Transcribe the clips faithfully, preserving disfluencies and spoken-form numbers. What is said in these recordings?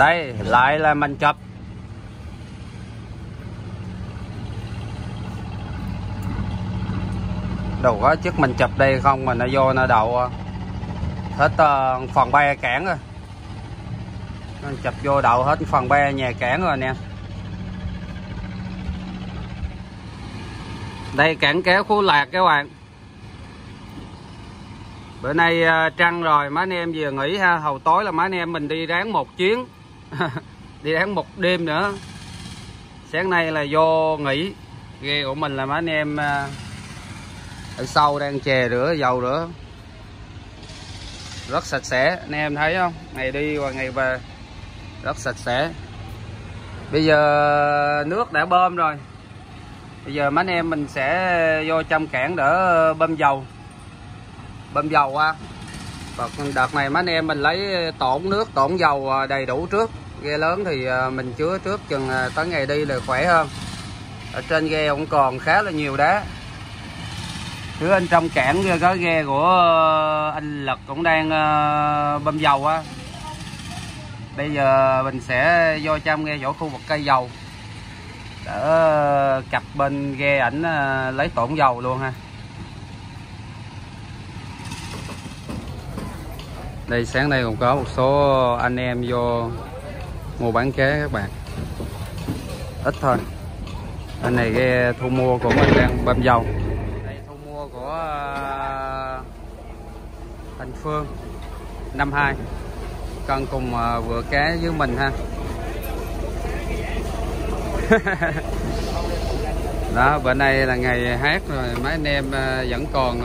Đây lại là mình chụp. Đâu có chiếc mình chụp đây không mà nó vô nó đậu hết uh, phần be cản rồi. Mình chụp vô đậu hết phần be nhà cản rồi nè. Đây cản kéo khu lạc các bạn. Bữa nay uh, trăng rồi mấy anh em vừa nghỉ ha, hầu tối là mấy anh em mình đi ráng một chuyến. Đi ráng một đêm nữa. Sáng nay là vô nghỉ. Ghe của mình là mấy anh em uh, ở sau đang chè rửa dầu rửa. Rất sạch sẽ, anh em thấy không? Ngày đi và ngày về rất sạch sẽ. Bây giờ nước đã bơm rồi. Bây giờ mấy anh em mình sẽ vô trong cảng đỡ bơm dầu. Bơm dầu qua. Và đợt này mấy anh em mình lấy tổn nước, tổn dầu đầy đủ trước. Ghe lớn thì mình chứa trước chừng tới ngày đi là khỏe hơn. Ở trên ghe cũng còn khá là nhiều đá. Phía bên trong cảng có ghe của anh Lực cũng đang bơm dầu á. Bây giờ mình sẽ vô trong ghe chỗ khu vực cây dầu để cặp bên ghe ảnh lấy tổn dầu luôn ha. Đây sáng nay còn có một số anh em vô mua bán ké các bạn. Ít thôi. Anh này ghe thu mua của mình đang bơm dầu. Đây thu mua của anh Phương năm hai cân cùng vừa cá với mình ha. Đó, bữa nay là ngày hát rồi mấy anh em vẫn còn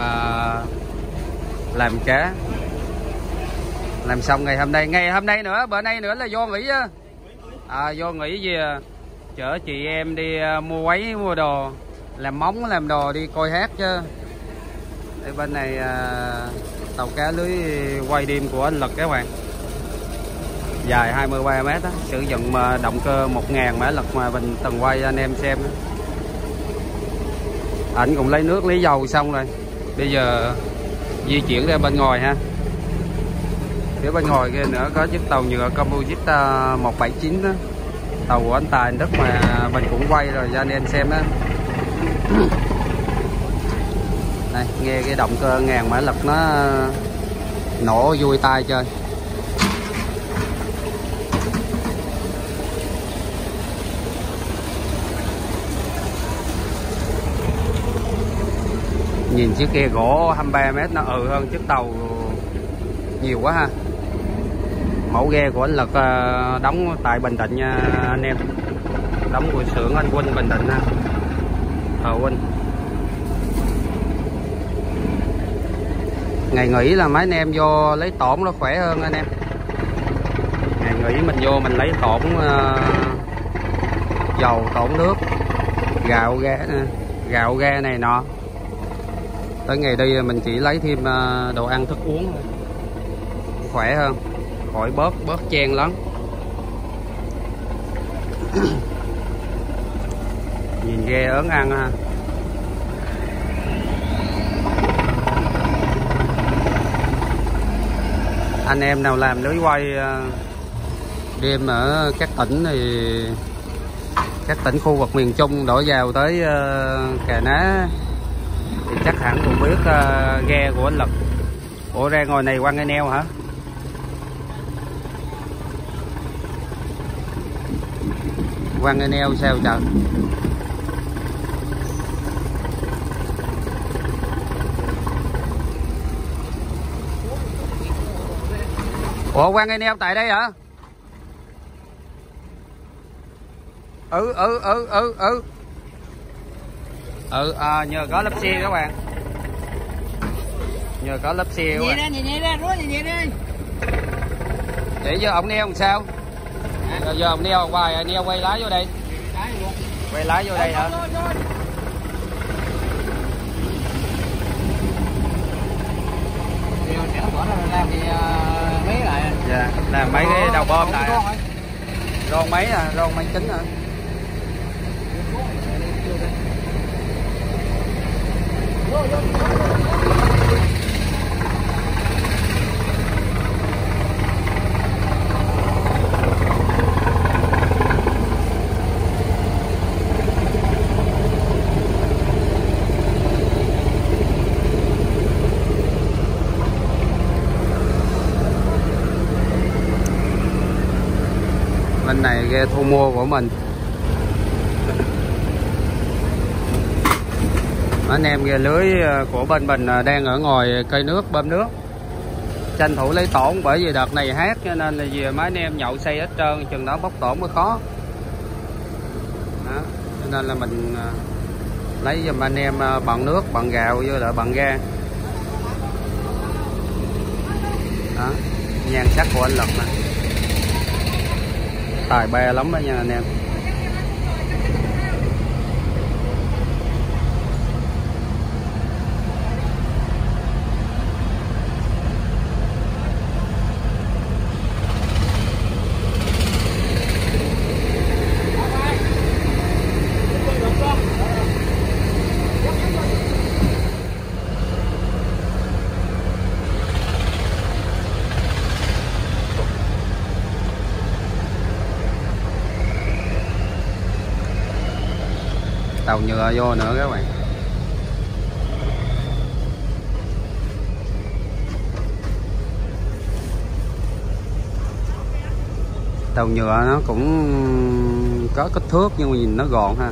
làm cá. Làm xong ngày hôm nay, ngày hôm nay nữa, bữa nay nữa là vô nghỉ á. À, vô nghỉ gì à, chở chị em đi mua quấy mua đồ, làm móng làm đồ đi coi hát chứ. Đây bên này tàu cá lưới quay đêm của anh Lực các bạn. Dài hai mươi ba mét đó, sử dụng động cơ một ngàn mã lực mà mình từng quay anh em xem đó. Ảnh cũng lấy nước lấy dầu xong rồi. Bây giờ di chuyển ra bên ngoài ha. Phía bên ngoài kia nữa có chiếc tàu nhựa Composite một bảy chín đó. Tàu của anh Tài anh Đức mà mình cũng quay rồi cho anh em xem đó. Đây, nghe cái động cơ ngàn mã lực nó nổ vui tai chơi. Nhìn chiếc ghe gỗ hai mươi ba mét nó ừ hơn chiếc tàu nhiều quá ha. Mẫu ghe của anh Lực đóng tại Bình Định nha anh em. Đóng của xưởng anh Huynh Bình Định ha. Ờ Huynh. Ngày nghỉ là mấy anh em vô lấy tổn nó khỏe hơn anh em. Ngày nghỉ mình vô mình lấy tổn uh, dầu, tổn nước, gạo ga, gạo ga này nọ. Tới ngày đi mình chỉ lấy thêm uh, đồ ăn thức uống thôi. Khỏe hơn, khỏi bớt bớt chen lắm. Nhìn ghe ớn ăn ha. Anh em nào làm lưới quay đêm ở các tỉnh thì các tỉnh khu vực miền Trung đổ vào tới Cà Ná thì chắc hẳn cũng biết ghe của anh Lực. Ủa ra ngồi này quăng cái neo hả? Quăng cái neo sao trời? Ủa quăng cái neo tại đây hả? Ừ ừ ừ ừ ừ ừ à, nhờ có lốp xe các bạn, nhờ có lốp xe các bạn. Để cho ông neo làm sao? Rồi giờ ông neo hoài, neo quay lái vô đây, quay lái vô đây hả? Làm thì mấy lại. Dạ, làm mấy cái đầu bơm lại. Ron mấy à, ron mấy chín hả? bên này ghe thu mua của mình. Anh em ghe lưới của bên mình đang ở ngoài cây nước bơm nước, tranh thủ lấy tổn, bởi vì đợt này hát cho nên là về mấy anh em nhậu say hết trơn, chừng đó bóc tổn mới khó đó. Cho nên là mình lấy giùm anh em bằng nước, bằng gạo với lại bằng ga đó. Nhan sắc của anh Lực nè, tài ba lắm đó nha anh em. Tàu nhựa vô nữa các bạn. Tàu nhựa nó cũng có kích thước nhưng mà nhìn nó gọn ha.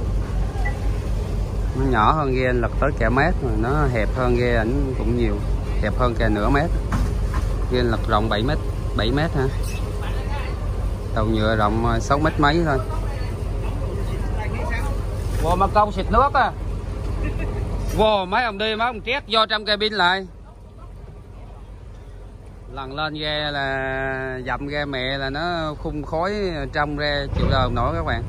Nó nhỏ hơn ghe anh Lực tới cả mét, mà nó hẹp hơn ghe ảnh cũng nhiều, hẹp hơn cả nửa mét. Ghe anh Lực rộng bảy mét, bảy mét ha. Tàu nhựa rộng sáu mét mấy thôi. Wow, mà công xịt nước à. Wow, mấy ông đi mấy ông trét vô trong cabin lại. Lần lên ghe là dậm ghe mẹ là nó khung khói trong ra chịu đời nổi các bạn.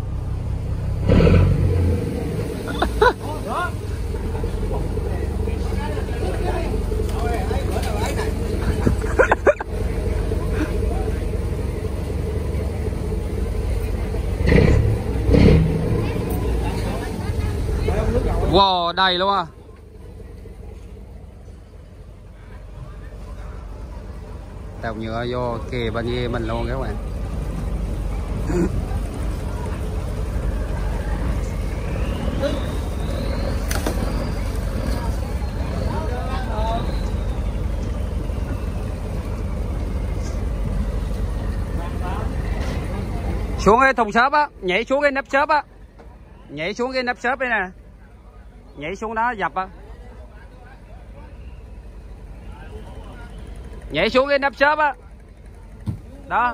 Wow, đầy luôn à. Tàu nhựa vô kề bên ghe mình luôn các bạn. Xuống cái thùng xốp á, nhảy xuống cái nắp xốp á. Nhảy xuống cái nắp xốp đây nè. Nhảy xuống đó dập á. Nhảy xuống cái nắp xốp á. Đó.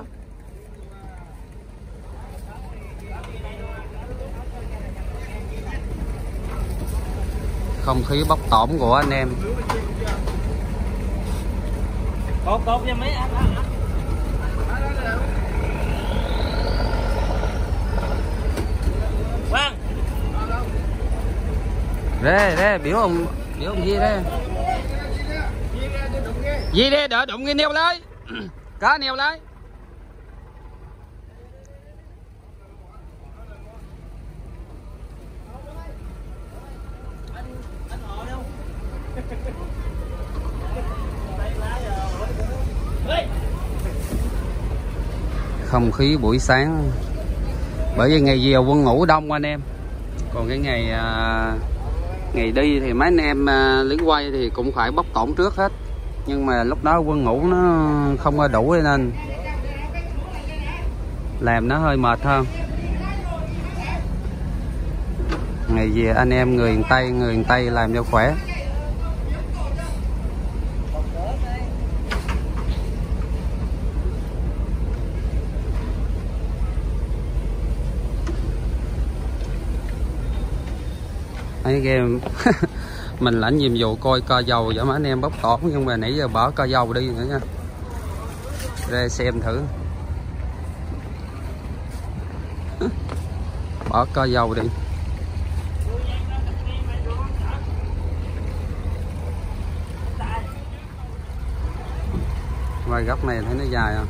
Không khí bốc tổn của anh em. Cột cột cho mấy anh. Quang. Rê rê biểu ông biểu ông gì đây? Gì đây đỡ đụng cái neo lấy. Cá neo lấy. Không khí buổi sáng, bởi vì ngày về quân ngủ đông anh em, còn cái ngày à, ngày đi thì mấy anh em à, lính quay thì cũng phải bóc tổn trước hết, nhưng mà lúc đó quân ngủ nó không có đủ nên làm nó hơi mệt hơn. Ngày về anh em người miền Tây người miền Tây làm cho khỏe. Mấy game mình lãnh nhiệm vụ coi co dầu cho mấy anh em bóc tổn, nhưng mà nãy giờ bỏ co dầu đi nữa nha. Ra xem thử. Bỏ co dầu đi. Quay góc này thấy nó dài không?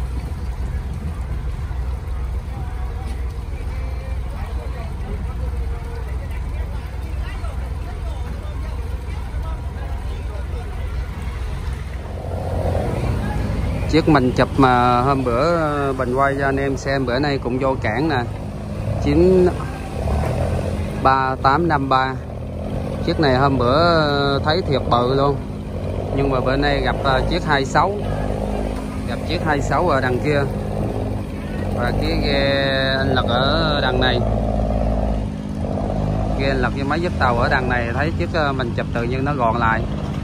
Chiếc mình chụp mà hôm bữa Bình quay cho anh em xem, bữa nay cũng vô cảng nè, chín ba tám năm ba. Chiếc này hôm bữa thấy thiệt bự luôn, nhưng mà bữa nay gặp chiếc hai sáu, gặp chiếc hai sáu ở đằng kia. Và cái ghe anh Lật ở đằng này, ghe anh Lật với mấy chiếc tàu ở đằng này, thấy chiếc mình chụp tự nhiên nó gọn lại.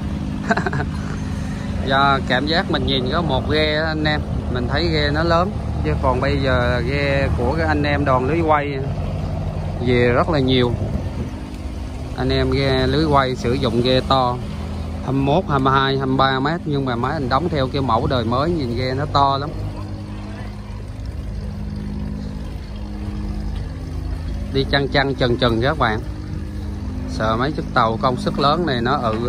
Do cảm giác mình nhìn có một ghe anh em, mình thấy ghe nó lớn, chứ còn bây giờ ghe của các anh em đoàn lưới quay về rất là nhiều. Anh em ghe lưới quay sử dụng ghe to hai mươi mốt, hai mươi hai, hai mươi ba mét, nhưng mà máy anh đóng theo cái mẫu đời mới, nhìn ghe nó to lắm. Đi chăn chăn chần chần các bạn, sợ mấy chiếc tàu công suất lớn này nó ừ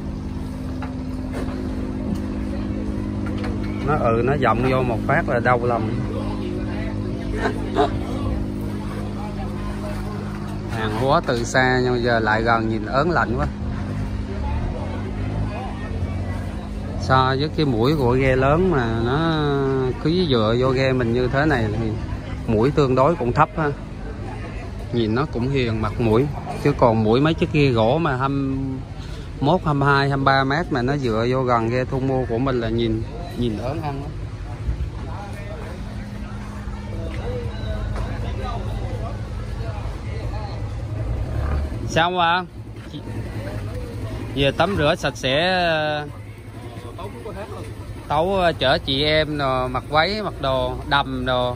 nó ừ nó dọng vô một phát là đau lòng. Hàng hóa từ xa nhưng giờ lại gần nhìn ớn lạnh quá. So với cái mũi của ghe lớn mà nó cứ dựa vô ghe mình như thế này thì mũi tương đối cũng thấp ha, nhìn nó cũng hiền mặt mũi. Chứ còn mũi mấy chiếc ghe gỗ mà hai mươi mốt, hai mươi hai, hai mươi ba mét mà nó dựa vô gần ghe thu mua của mình là nhìn nhìn ớn ăn lắm. Xong rồi về tắm rửa sạch sẽ, tấu chở chị em rồi mặc váy mặc đồ đầm đồ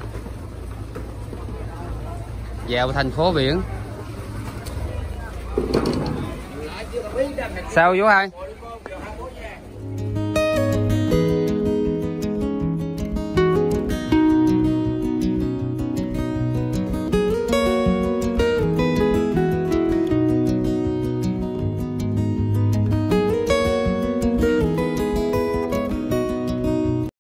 dạo thành phố biển. Sao chú hai?